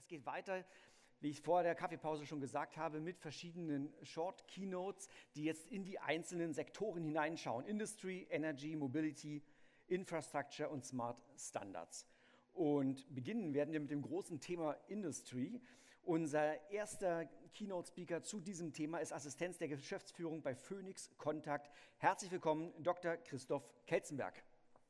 Es geht weiter, wie ich vor der Kaffeepause schon gesagt habe, mit verschiedenen Short Keynotes, die jetzt in die einzelnen Sektoren hineinschauen. Industry, Energy, Mobility, Infrastructure und Smart Standards. Und beginnen werden wir mit dem großen Thema Industry. Unser erster Keynote-Speaker zu diesem Thema ist Assistenz der Geschäftsführung bei Phoenix Contact. Herzlich willkommen, Dr. Christoph Kelzenberg.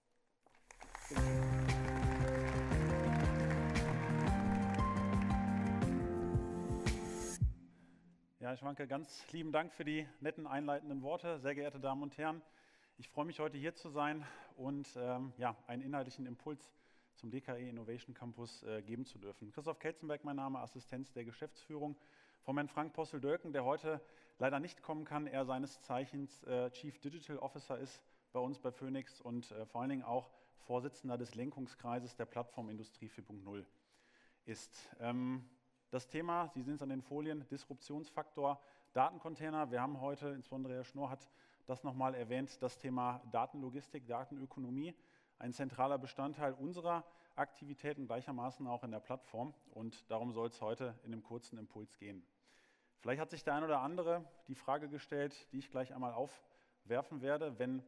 Ja, Schwanke, ganz lieben Dank für die netten einleitenden Worte. Sehr geehrte Damen und Herren, ich freue mich, heute hier zu sein und einen inhaltlichen Impuls zum DKE Innovation Campus geben zu dürfen. Christoph Kelzenberg, mein Name, Assistenz der Geschäftsführung von Herrn Frank Postel-Dölken, der heute leider nicht kommen kann. Er seines Zeichens Chief Digital Officer ist bei uns bei Phoenix und vor allen Dingen auch Vorsitzender des Lenkungskreises der Plattform Industrie 4.0 ist. Das Thema, Sie sehen es an den Folien, Disruptionsfaktor, Datencontainer. Wir haben heute, insbesondere Herr Schnorr hat das nochmal erwähnt, das Thema Datenlogistik, Datenökonomie, ein zentraler Bestandteil unserer Aktivitäten, gleichermaßen auch in der Plattform. Und darum soll es heute in einem kurzen Impuls gehen. Vielleicht hat sich der ein oder andere die Frage gestellt, die ich gleich einmal aufwerfen werde, wenn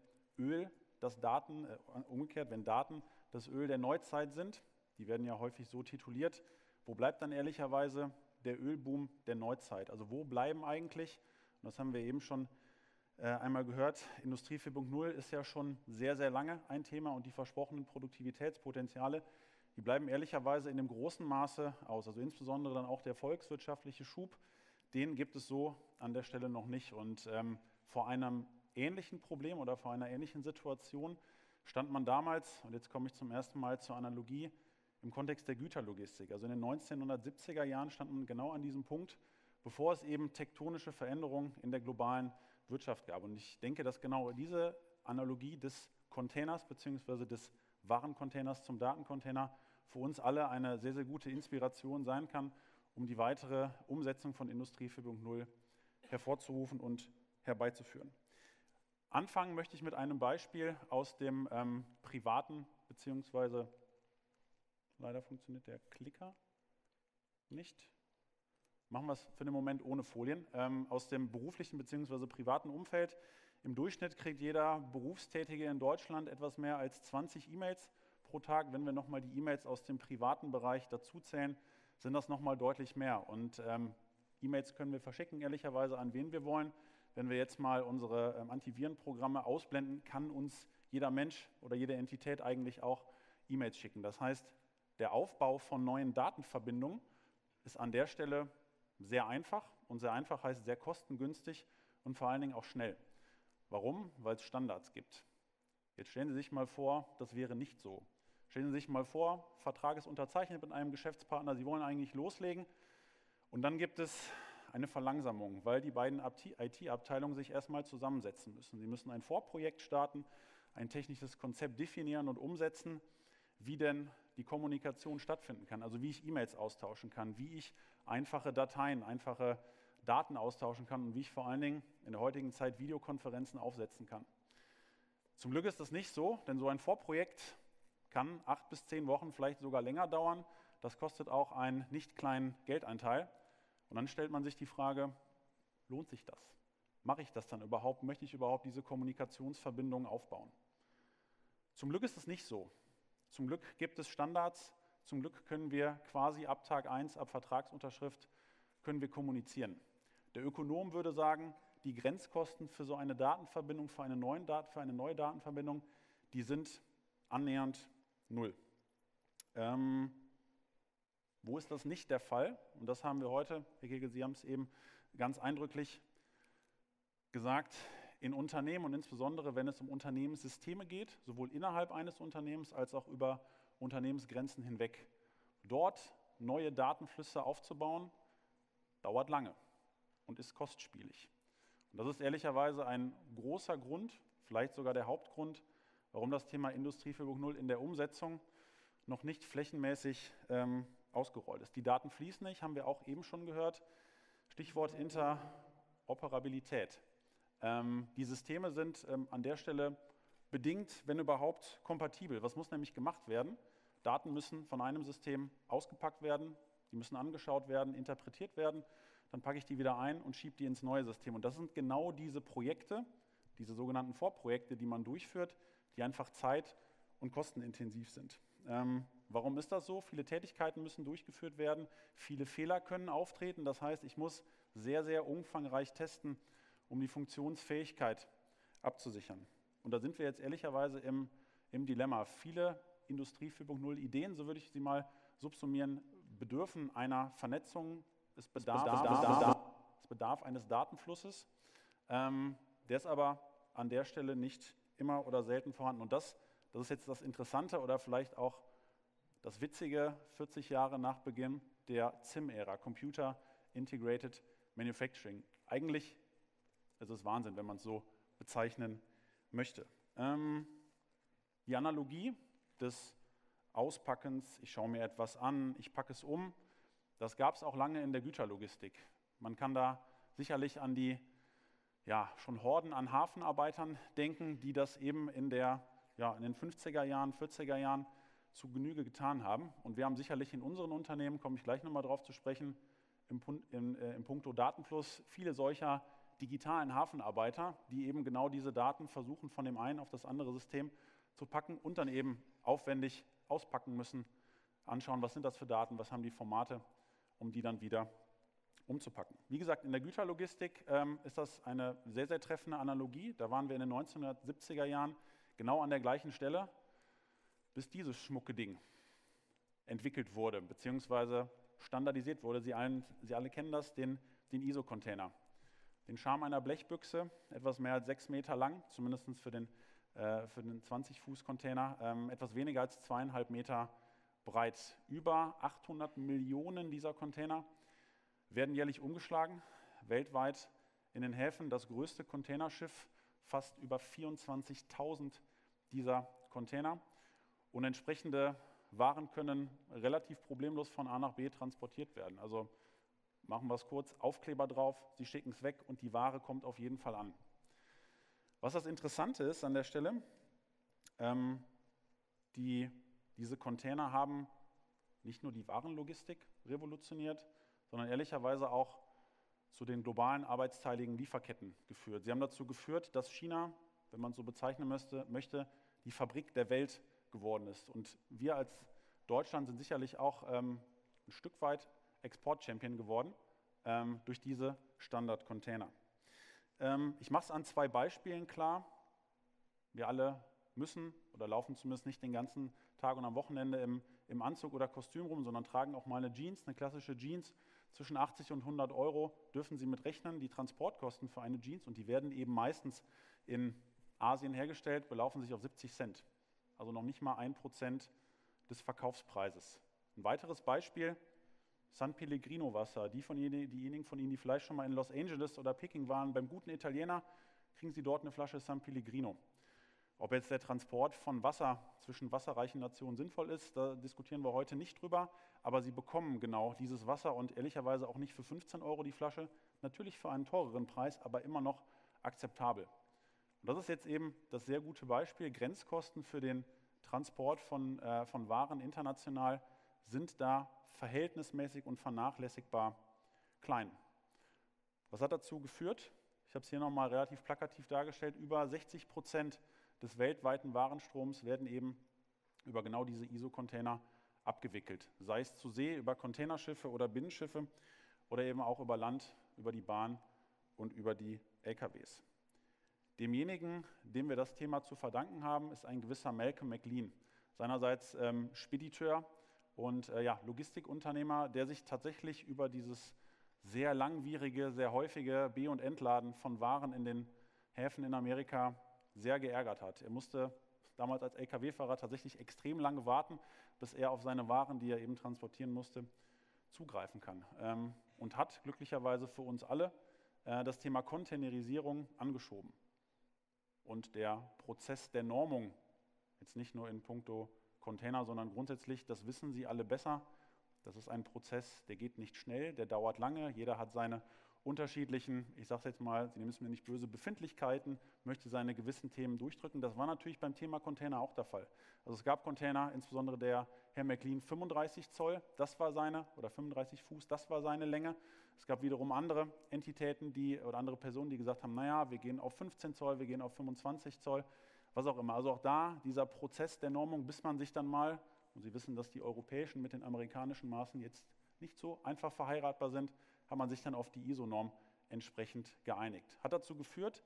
wenn Daten das Öl der Neuzeit sind, die werden ja häufig so tituliert, wo bleibt dann ehrlicherweise der Ölboom der Neuzeit? Also wo bleiben eigentlich, und das haben wir eben schon einmal gehört, Industrie 4.0 ist ja schon sehr, sehr lange ein Thema und die versprochenen Produktivitätspotenziale, die bleiben ehrlicherweise in dem großen Maße aus. Also insbesondere dann auch der volkswirtschaftliche Schub, den gibt es so an der Stelle noch nicht. Und vor einem ähnlichen Problem oder vor einer ähnlichen Situation stand man damals, und jetzt komme ich zum ersten Mal zur Analogie, im Kontext der Güterlogistik. Also in den 1970er Jahren stand man genau an diesem Punkt, bevor es eben tektonische Veränderungen in der globalen Wirtschaft gab. Und ich denke, dass genau diese Analogie des Containers bzw. des Warencontainers zum Datencontainer für uns alle eine sehr, sehr gute Inspiration sein kann, um die weitere Umsetzung von Industrie 4.0 hervorzurufen und herbeizuführen. Anfangen möchte ich mit einem Beispiel aus dem privaten bzw. Leider funktioniert der Klicker nicht. Machen wir es für den Moment ohne Folien. Aus dem beruflichen bzw. privaten Umfeld. Im Durchschnitt kriegt jeder Berufstätige in Deutschland etwas mehr als 20 E-Mails pro Tag. Wenn wir nochmal die E-Mails aus dem privaten Bereich dazuzählen, sind das nochmal deutlich mehr. Und E-Mails können wir verschicken, ehrlicherweise an wen wir wollen. Wenn wir jetzt mal unsere Antivirenprogramme ausblenden, kann uns jeder Mensch oder jede Entität eigentlich auch E-Mails schicken. Das heißt, der Aufbau von neuen Datenverbindungen ist an der Stelle sehr einfach. Und sehr einfach heißt sehr kostengünstig und vor allen Dingen auch schnell. Warum? Weil es Standards gibt. Jetzt stellen Sie sich mal vor, das wäre nicht so. Stellen Sie sich mal vor, Vertrag ist unterzeichnet mit einem Geschäftspartner, Sie wollen eigentlich loslegen und dann gibt es eine Verlangsamung, weil die beiden IT-Abteilungen sich erstmal zusammensetzen müssen. Sie müssen ein Vorprojekt starten, ein technisches Konzept definieren und umsetzen, wie denn die Kommunikation stattfinden kann, also wie ich E-Mails austauschen kann, wie ich einfache Dateien, einfache Daten austauschen kann und wie ich vor allen Dingen in der heutigen Zeit Videokonferenzen aufsetzen kann. Zum Glück ist das nicht so, denn so ein Vorprojekt kann 8 bis 10 Wochen, vielleicht sogar länger dauern. Das kostet auch einen nicht kleinen Geldeinteil. Und dann stellt man sich die Frage, lohnt sich das? Mache ich das dann überhaupt? Möchte ich überhaupt diese Kommunikationsverbindungen aufbauen? Zum Glück ist es nicht so. Zum Glück gibt es Standards, zum Glück können wir quasi ab Tag 1, ab Vertragsunterschrift, können wir kommunizieren. Der Ökonom würde sagen, die Grenzkosten für so eine Datenverbindung, für eine neue Datenverbindung, die sind annähernd 0. Wo ist das nicht der Fall? Und das haben wir heute, Herr Kegel, Sie haben es eben ganz eindrücklich gesagt, in Unternehmen und insbesondere, wenn es um Unternehmenssysteme geht, sowohl innerhalb eines Unternehmens als auch über Unternehmensgrenzen hinweg. Dort neue Datenflüsse aufzubauen, dauert lange und ist kostspielig. Und das ist ehrlicherweise ein großer Grund, vielleicht sogar der Hauptgrund, warum das Thema Industrie 4.0 in der Umsetzung noch nicht flächenmäßig ausgerollt ist. Die Daten fließen nicht, haben wir auch eben schon gehört. Stichwort Interoperabilität. Die Systeme sind an der Stelle bedingt, wenn überhaupt, kompatibel. Was muss nämlich gemacht werden? Daten müssen von einem System ausgepackt werden, Die müssen angeschaut werden, interpretiert werden, dann packe ich die wieder ein und schiebe die ins neue System. Und das sind genau diese Projekte, diese sogenannten Vorprojekte, die man durchführt, die einfach zeit- und kostenintensiv sind. Warum ist das so? Viele Tätigkeiten müssen durchgeführt werden, viele Fehler können auftreten. Das heißt, ich muss sehr, sehr umfangreich testen, um die Funktionsfähigkeit abzusichern. Und da sind wir jetzt ehrlicherweise im Dilemma. Viele Industrie 4.0 Ideen, so würde ich sie mal subsumieren, bedürfen einer Vernetzung. Es bedarf eines Datenflusses. Der ist aber an der Stelle nicht immer oder selten vorhanden. Und das ist jetzt das Interessante oder vielleicht auch das Witzige, 40 Jahre nach Beginn der CIM-Ära, Computer Integrated Manufacturing. Eigentlich ist es Wahnsinn, wenn man es so bezeichnen möchte. Die Analogie des Auspackens, ich schaue mir etwas an, ich packe es um, das gab es auch lange in der Güterlogistik. Man kann da sicherlich an die schon Horden an Hafenarbeitern denken, die das eben in den 50er Jahren, 40er Jahren zu Genüge getan haben. Und wir haben sicherlich in unseren Unternehmen, komme ich gleich nochmal drauf zu sprechen, im Punkto Datenfluss viele solcher digitalen Hafenarbeiter, die eben genau diese Daten versuchen, von dem einen auf das andere System zu packen und dann eben aufwendig auspacken müssen, anschauen, was sind das für Daten, was haben die Formate, um die dann wieder umzupacken. Wie gesagt, in der Güterlogistik ist das eine sehr, sehr treffende Analogie. Da waren wir in den 1970er Jahren genau an der gleichen Stelle, bis dieses schmucke Ding entwickelt wurde, beziehungsweise standardisiert wurde. Sie alle kennen das, den ISO-Container. Den Charme einer Blechbüchse, etwas mehr als 6 Meter lang, zumindest für den 20-Fuß-Container, etwas weniger als 2,5 Meter breit. Über 800 Millionen dieser Container werden jährlich umgeschlagen, weltweit in den Häfen. Das größte Containerschiff fasst über 24.000 dieser Container. Und entsprechende Waren können relativ problemlos von A nach B transportiert werden. Also machen wir es kurz, Aufkleber drauf, Sie schicken es weg und die Ware kommt auf jeden Fall an. Was das Interessante ist an der Stelle, diese Container haben nicht nur die Warenlogistik revolutioniert, sondern ehrlicherweise auch zu den globalen arbeitsteiligen Lieferketten geführt. Sie haben dazu geführt, dass China, wenn man es so bezeichnen möchte, die Fabrik der Welt geworden ist. Und wir als Deutschland sind sicherlich auch ein Stück weit Export-Champion geworden durch diese Standard-Container. Ich mache es an 2 Beispielen klar. Wir alle müssen oder laufen zumindest nicht den ganzen Tag und am Wochenende im Anzug oder Kostüm rum, sondern tragen auch mal eine Jeans, eine klassische Jeans. Zwischen 80 und 100 Euro dürfen Sie mit rechnen, die Transportkosten für eine Jeans, und die werden eben meistens in Asien hergestellt, belaufen sich auf 70 Cent. Also noch nicht mal 1% des Verkaufspreises. Ein weiteres Beispiel, San Pellegrino Wasser. Diejenigen von Ihnen, die vielleicht schon mal in Los Angeles oder Peking waren, beim guten Italiener, kriegen Sie dort eine Flasche San Pellegrino. Ob jetzt der Transport von Wasser zwischen wasserreichen Nationen sinnvoll ist, da diskutieren wir heute nicht drüber, aber Sie bekommen genau dieses Wasser und ehrlicherweise auch nicht für 15 Euro die Flasche, natürlich für einen teureren Preis, aber immer noch akzeptabel. Und das ist jetzt eben das sehr gute Beispiel. Grenzkosten für den Transport von Waren international sind da verhältnismäßig und vernachlässigbar klein. Was hat dazu geführt? Ich habe es hier nochmal relativ plakativ dargestellt. Über 60% des weltweiten Warenstroms werden eben über genau diese ISO-Container abgewickelt. Sei es zu See, über Containerschiffe oder Binnenschiffe oder eben auch über Land, über die Bahn und über die LKWs. Demjenigen, dem wir das Thema zu verdanken haben, ist ein gewisser Malcolm McLean. Seinerseits Spediteur und Logistikunternehmer, der sich tatsächlich über dieses sehr langwierige, sehr häufige Be- und Entladen von Waren in den Häfen in Amerika sehr geärgert hat. Er musste damals als LKW-Fahrer tatsächlich extrem lange warten, bis er auf seine Waren, die er eben transportieren musste, zugreifen kann. Und hat glücklicherweise für uns alle das Thema Containerisierung angeschoben. Und der Prozess der Normung, jetzt nicht nur in puncto Container, sondern grundsätzlich, das wissen Sie alle besser, das ist ein Prozess, der geht nicht schnell, der dauert lange, jeder hat seine unterschiedlichen, ich sage es jetzt mal, Sie nehmen es mir nicht böse, Befindlichkeiten, möchte seine gewissen Themen durchdrücken. Das war natürlich beim Thema Container auch der Fall. Also es gab Container, insbesondere der Herr McLean 35 Zoll, das war seine, oder 35 Fuß, das war seine Länge. Es gab wiederum andere Entitäten, oder andere Personen, die gesagt haben, naja, wir gehen auf 15 Zoll, wir gehen auf 25 Zoll, was auch immer. Also auch da dieser Prozess der Normung, bis man sich dann mal, und Sie wissen, dass die europäischen mit den amerikanischen Maßen jetzt nicht so einfach verheiratbar sind, hat man sich dann auf die ISO-Norm entsprechend geeinigt. Hat dazu geführt,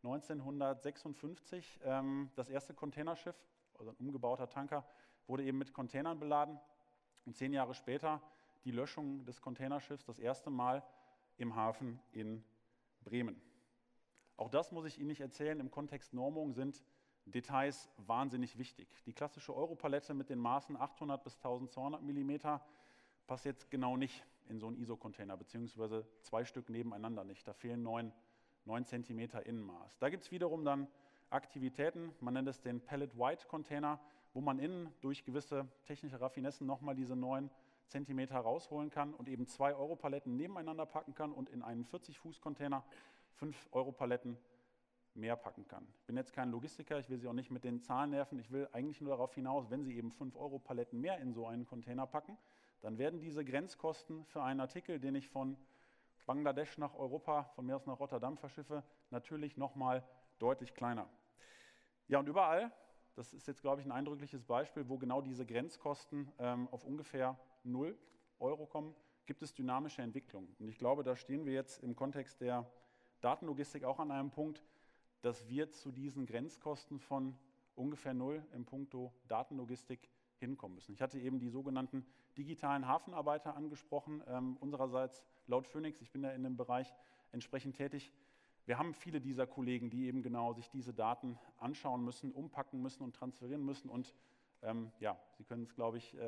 1956 das erste Containerschiff, also ein umgebauter Tanker, wurde eben mit Containern beladen und 10 Jahre später die Löschung des Containerschiffs das erste Mal im Hafen in Bremen. Auch das muss ich Ihnen nicht erzählen, im Kontext Normung sind Details wahnsinnig wichtig. Die klassische Europalette mit den Maßen 800 bis 1200 mm passt jetzt genau nicht in so einen ISO-Container, beziehungsweise 2 Stück nebeneinander nicht. Da fehlen 9 cm Innenmaß. Da gibt es wiederum dann Aktivitäten, man nennt es den Pellet-White-Container, wo man innen durch gewisse technische Raffinessen nochmal diese 9 cm rausholen kann und eben 2 Europaletten nebeneinander packen kann und in einen 40-Fuß-Container 5 Europaletten mehr packen kann. Ich bin jetzt kein Logistiker, ich will Sie auch nicht mit den Zahlen nerven, ich will eigentlich nur darauf hinaus, wenn Sie eben 5 Europaletten mehr in so einen Container packen, dann werden diese Grenzkosten für einen Artikel, den ich von Bangladesch nach Europa, von mir aus nach Rotterdam verschiffe, natürlich nochmal deutlich kleiner. Ja, und überall, das ist jetzt, glaube ich, ein eindrückliches Beispiel, wo genau diese Grenzkosten auf ungefähr 0 Euro kommen, gibt es dynamische Entwicklungen. Und ich glaube, da stehen wir jetzt im Kontext der Datenlogistik auch an einem Punkt, dass wir zu diesen Grenzkosten von ungefähr 0 im Puncto Datenlogistik hinkommen müssen. Ich hatte eben die sogenannten digitalen Hafenarbeiter angesprochen, unsererseits laut Phoenix, ich bin ja in dem Bereich entsprechend tätig. Wir haben viele dieser Kollegen, die eben genau sich diese Daten anschauen müssen, umpacken müssen und transferieren müssen und ja, Sie können es, glaube ich,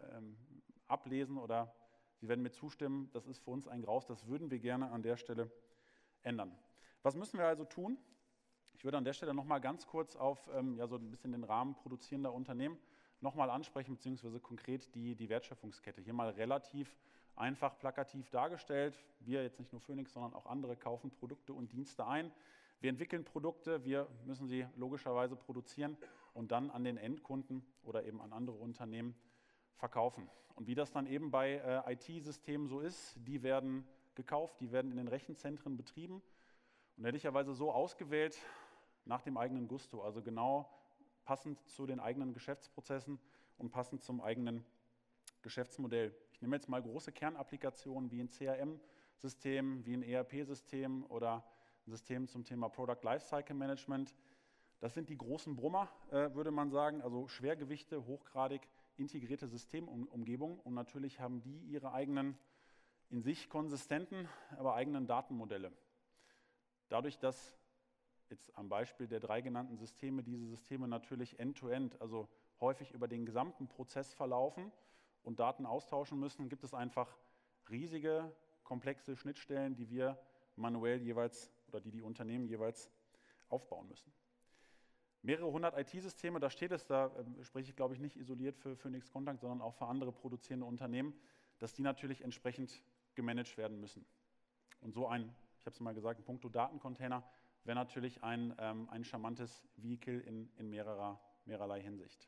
ablesen oder Sie werden mir zustimmen, das ist für uns ein Graus, das würden wir gerne an der Stelle ändern. Was müssen wir also tun? Ich würde an der Stelle nochmal ganz kurz auf ja, so ein bisschen den Rahmen produzierender Unternehmen nochmal ansprechen, beziehungsweise konkret die Wertschöpfungskette. Hier mal relativ einfach plakativ dargestellt. Wir, jetzt nicht nur Phoenix, sondern auch andere, kaufen Produkte und Dienste ein. Wir entwickeln Produkte, wir müssen sie logischerweise produzieren und dann an den Endkunden oder eben an andere Unternehmen verkaufen. Und wie das dann eben bei IT-Systemen so ist, die werden gekauft, die werden in den Rechenzentren betrieben und ehrlicherweise so ausgewählt nach dem eigenen Gusto, also genau passend zu den eigenen Geschäftsprozessen und passend zum eigenen Geschäftsmodell. Ich nehme jetzt mal große Kernapplikationen wie ein CRM-System, wie ein ERP-System oder ein System zum Thema Product Lifecycle Management. Das sind die großen Brummer, würde man sagen, also Schwergewichte, hochgradig integrierte Systemumgebungen und natürlich haben die ihre eigenen, in sich konsistenten, aber eigenen Datenmodelle. Dadurch, dass jetzt am Beispiel der 3 genannten Systeme, diese Systeme natürlich end-to-end, also häufig über den gesamten Prozess verlaufen und Daten austauschen müssen, gibt es einfach riesige, komplexe Schnittstellen, die wir manuell jeweils oder die Unternehmen jeweils aufbauen müssen. Mehrere hundert IT-Systeme, da steht es, da spreche ich, glaube ich, nicht isoliert für Phoenix Contact, sondern auch für andere produzierende Unternehmen, dass die natürlich entsprechend gemanagt werden müssen. Und so ein, ich habe es mal gesagt, ein Puncto Datencontainer wäre natürlich ein charmantes Vehikel in mehrerlei Hinsicht.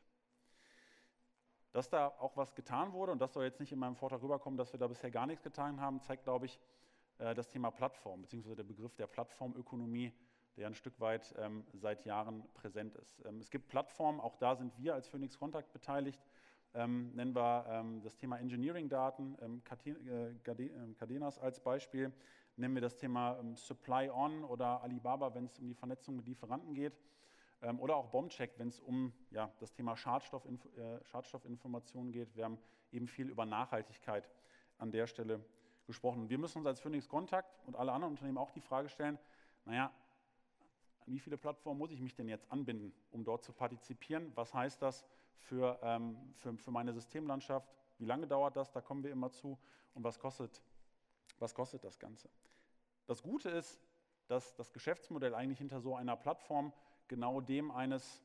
Dass da auch was getan wurde, und das soll jetzt nicht in meinem Vortrag rüberkommen, dass wir da bisher gar nichts getan haben, zeigt, glaube ich, das Thema Plattform, beziehungsweise der Begriff der Plattformökonomie, der ein Stück weit seit Jahren präsent ist. Es gibt Plattformen, auch da sind wir als Phoenix Contact beteiligt, nennen wir das Thema Engineering-Daten, Cadenas als Beispiel, nennen wir das Thema Supply On oder Alibaba, wenn es um die Vernetzung mit Lieferanten geht, oder auch Bombcheck, wenn es um ja, das Thema Schadstoffinformationen geht. Wir haben eben viel über Nachhaltigkeit an der Stelle gesprochen. Und wir müssen uns als Phoenix Contact und alle anderen Unternehmen auch die Frage stellen, naja, an wie viele Plattformen muss ich mich denn jetzt anbinden, um dort zu partizipieren? Was heißt das für meine Systemlandschaft? Wie lange dauert das? Da kommen wir immer zu. Und was kostet das Ganze? Das Gute ist, dass das Geschäftsmodell eigentlich hinter so einer Plattform genau dem eines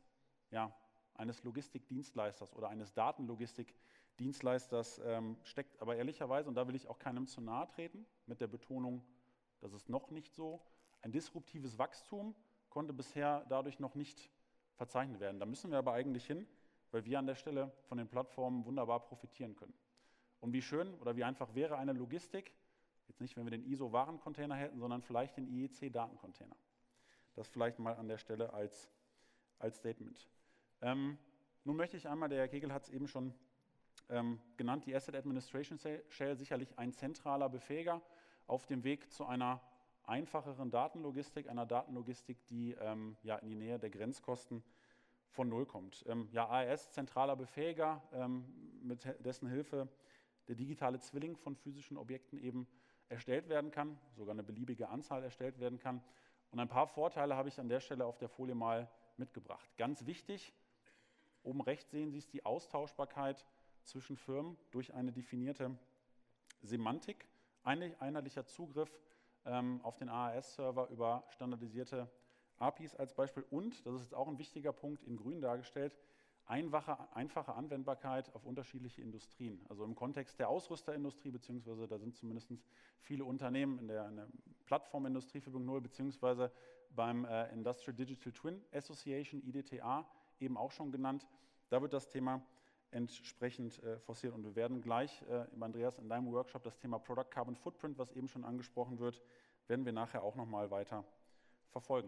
Logistikdienstleisters oder eines Datenlogistikdienstleisters steckt. Aber ehrlicherweise, und da will ich auch keinem zu nahe treten, mit der Betonung, das ist noch nicht so, ein disruptives Wachstum konnte bisher dadurch noch nicht verzeichnet werden. Da müssen wir aber eigentlich hin, weil wir an der Stelle von den Plattformen wunderbar profitieren können. Und wie schön oder wie einfach wäre eine Logistik, jetzt nicht, wenn wir den ISO-Warencontainer hätten, sondern vielleicht den IEC-Datencontainer. Das vielleicht mal an der Stelle als Statement. Nun möchte ich einmal, der Herr Kegel hat es eben schon genannt, die Asset Administration Shell sicherlich ein zentraler Befähiger auf dem Weg zu einer einfacheren Datenlogistik, einer Datenlogistik, die ja, in die Nähe der Grenzkosten von Null kommt. Ja, AES, zentraler Befähiger, mit dessen Hilfe der digitale Zwilling von physischen Objekten eben erstellt werden kann, sogar eine beliebige Anzahl erstellt werden kann. Und ein paar Vorteile habe ich an der Stelle auf der Folie mal mitgebracht. Ganz wichtig, oben rechts sehen Sie es, die Austauschbarkeit zwischen Firmen durch eine definierte Semantik, einheitlicher Zugriff auf den AES-Server über standardisierte APIs als Beispiel und, das ist jetzt auch ein wichtiger Punkt, in grün dargestellt, einfache Anwendbarkeit auf unterschiedliche Industrien. Also im Kontext der Ausrüsterindustrie, beziehungsweise da sind zumindest viele Unternehmen in der Plattformindustrie 4.0, beziehungsweise beim Industrial Digital Twin Association, IDTA, eben auch schon genannt. Da wird das Thema entsprechend forciert. Und wir werden gleich, Andreas, in deinem Workshop das Thema Product Carbon Footprint, was eben schon angesprochen wird, werden wir nachher auch nochmal weiter verfolgen.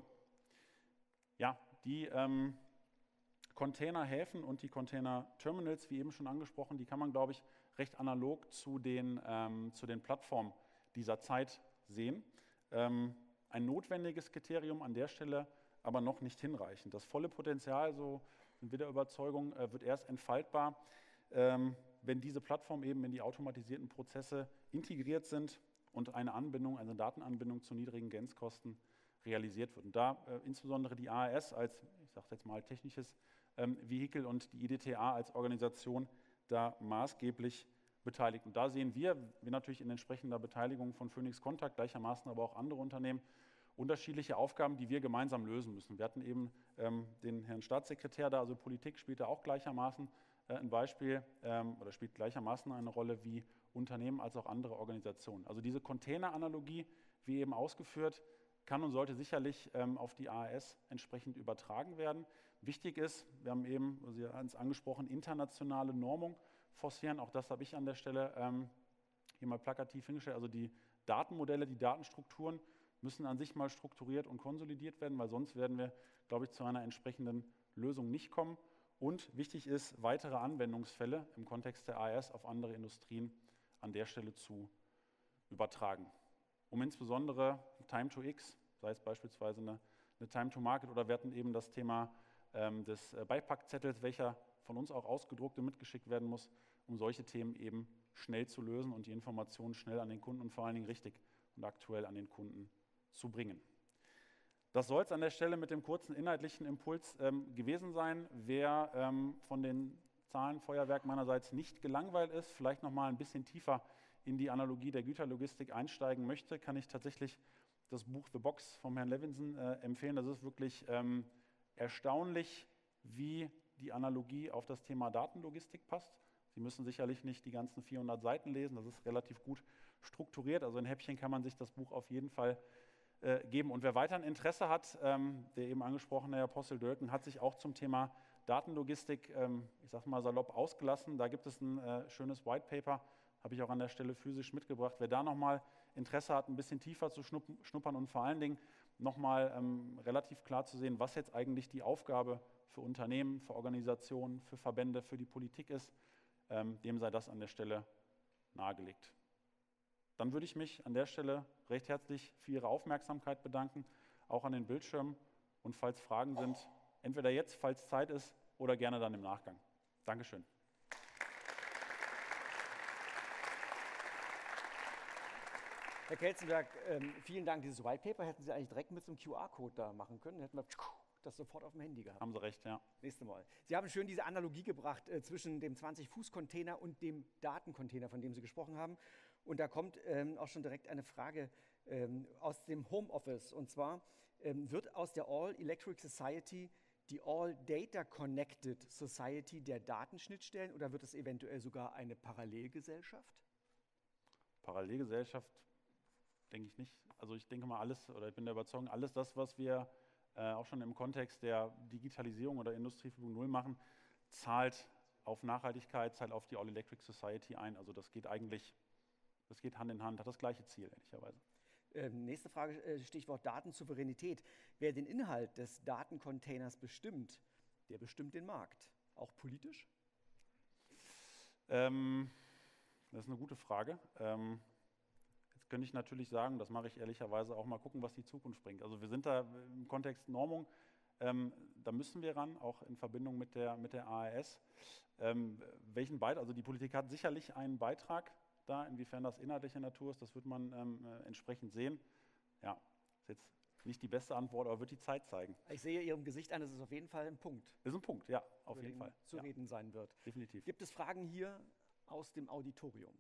Ja, die Containerhäfen und die Container-Terminals, wie eben schon angesprochen, die kann man, glaube ich, recht analog zu den Plattformen dieser Zeit sehen. Ein notwendiges Kriterium an der Stelle, aber noch nicht hinreichend. Das volle Potenzial, so sind wir der Überzeugung, wird erst entfaltbar, wenn diese Plattformen eben in die automatisierten Prozesse integriert sind und eine Anbindung, eine Datenanbindung zu niedrigen Grenzkosten realisiert wird. Und da insbesondere die AES als, ich sage jetzt mal, technisches Vehikel und die IDTA als Organisation da maßgeblich beteiligt. Und da sehen wir natürlich in entsprechender Beteiligung von Phoenix Contact, gleichermaßen aber auch andere Unternehmen, unterschiedliche Aufgaben, die wir gemeinsam lösen müssen. Wir hatten eben den Herrn Staatssekretär da, also Politik spielt da auch gleichermaßen ein Beispiel oder spielt gleichermaßen eine Rolle wie Unternehmen als auch andere Organisationen. Also diese Container-Analogie, wie eben ausgeführt, kann und sollte sicherlich auf die AES entsprechend übertragen werden. Wichtig ist, wir haben eben, Sie haben es angesprochen, internationale Normung forcieren. Auch das habe ich an der Stelle hier mal plakativ hingestellt. Also die Datenmodelle, die Datenstrukturen müssen an sich mal strukturiert und konsolidiert werden, weil sonst werden wir, glaube ich, zu einer entsprechenden Lösung nicht kommen. Und wichtig ist, weitere Anwendungsfälle im Kontext der AES auf andere Industrien an der Stelle zu übertragen. Um insbesondere Time to X, sei es beispielsweise eine Time to Market oder wir hatten eben das Thema des Beipackzettels, welcher von uns auch ausgedruckt und mitgeschickt werden muss, um solche Themen eben schnell zu lösen und die Informationen schnell an den Kunden und vor allen Dingen richtig und aktuell an den Kunden zu bringen. Das soll es an der Stelle mit dem kurzen inhaltlichen Impuls gewesen sein. Wer von den Zahlenfeuerwerk meinerseits nicht gelangweilt ist, vielleicht noch mal ein bisschen tiefer in die Analogie der Güterlogistik einsteigen möchte, kann ich tatsächlich das Buch The Box vom Herrn Levinson empfehlen. Das ist wirklich erstaunlich, wie die Analogie auf das Thema Datenlogistik passt. Sie müssen sicherlich nicht die ganzen 400 Seiten lesen, das ist relativ gut strukturiert. Also in Häppchen kann man sich das Buch auf jeden Fall geben. Und wer weiter ein Interesse hat, der eben angesprochene Herr Apostel Dölken hat sich auch zum Thema Datenlogistik, ich sage mal salopp, ausgelassen. Da gibt es ein schönes White Paper, habe ich auch an der Stelle physisch mitgebracht. Wer da nochmal Interesse hat, ein bisschen tiefer zu schnuppern und vor allen Dingen nochmal relativ klar zu sehen, was jetzt eigentlich die Aufgabe für Unternehmen, für Organisationen, für Verbände, für die Politik ist, dem sei das an der Stelle nahegelegt. Dann würde ich mich an der Stelle recht herzlich für Ihre Aufmerksamkeit bedanken, auch an den Bildschirmen. Und falls Fragen sind, entweder jetzt, falls Zeit ist, oder gerne dann im Nachgang. Dankeschön. Herr Kelzenberg, vielen Dank. Dieses White Paper hätten Sie eigentlich direkt mit so einem QR-Code da machen können. Hätten wir das sofort auf dem Handy gehabt. Haben Sie recht, ja. Nächstes Mal. Sie haben schön diese Analogie gebracht zwischen dem 20-Fuß-Container und dem Datencontainer, von dem Sie gesprochen haben. Und da kommt auch schon direkt eine Frage aus dem Homeoffice. Und zwar wird aus der All-Electric Society die All-Data-Connected Society der Datenschnittstellen oder wird es eventuell sogar eine Parallelgesellschaft? Parallelgesellschaft denke ich nicht. Also ich denke mal alles, oder ich bin der Überzeugung, alles das, was wir auch schon im Kontext der Digitalisierung oder Industrie 4.0 machen, zahlt auf Nachhaltigkeit, zahlt auf die All-Electric Society ein. Also das geht Hand in Hand, hat das gleiche Ziel, ehrlicherweise. Nächste Frage, Stichwort Datensouveränität. Wer den Inhalt des Datencontainers bestimmt, der bestimmt den Markt. Auch politisch? Das ist eine gute Frage. Jetzt könnte ich natürlich sagen, das mache ich ehrlicherweise auch, mal gucken, was die Zukunft bringt. Also wir sind da im Kontext Normung, da müssen wir ran, auch in Verbindung mit der ARS. Welchen Beitrag, also die Politik hat sicherlich einen Beitrag da, inwiefern das inhaltliche Natur ist, das wird man entsprechend sehen. Ja, ist jetzt nicht die beste Antwort, aber wird die Zeit zeigen. Ich sehe Ihrem Gesicht an, es ist auf jeden Fall ein Punkt. Ist ein Punkt, ja, auf jeden Fall. Zu reden sein wird. Definitiv. Gibt es Fragen hier aus dem Auditorium?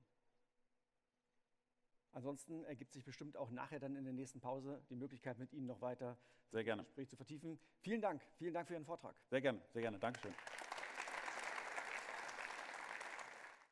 Ansonsten ergibt sich bestimmt auch nachher dann in der nächsten Pause die Möglichkeit, mit Ihnen noch weiter Sehr gerne. das Gespräch zu vertiefen. Vielen Dank für Ihren Vortrag. Sehr gerne, Dankeschön.